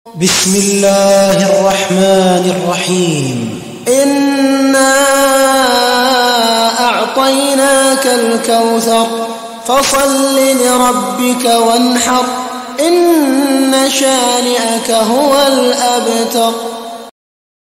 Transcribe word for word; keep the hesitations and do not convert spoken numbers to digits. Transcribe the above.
بسم الله الرحمن الرحيم. إنا أعطيناك الكوثر فصل لربك وانحر إن شانئك هو الأبتر.